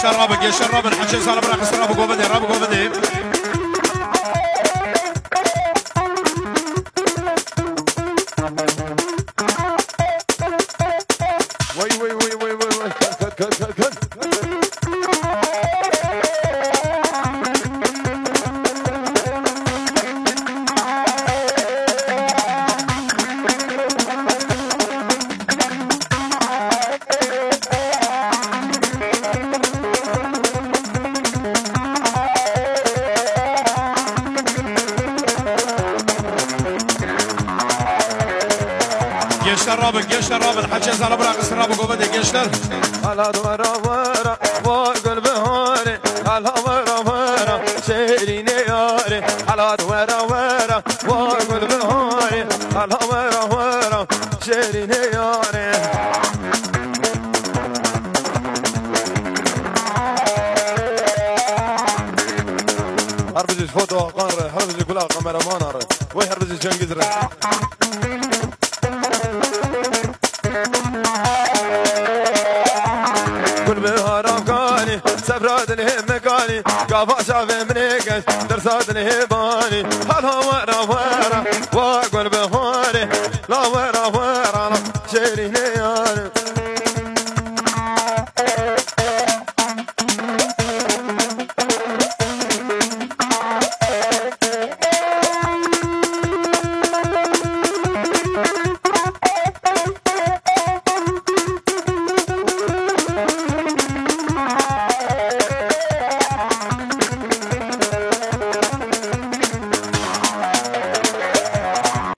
الرابق يا الرابق حشي صار براق الرابق وبدي الرابق وبدي الرابط حكي صار براق الرابق وبدي قشتر على ورا ورا وقل بهاري على ورا ورا شيرين ياري على ورا ورا وقل بهاري على ورا ورا شيرين ياري هربز فوتو قار هربز كلها قمر مانر وي هربز جنجزر سفرات الهمكاني قافا شافي منيكش درسات الهباني هلا ورا ورا واقول بهاري لا ورا ورا شيرين يا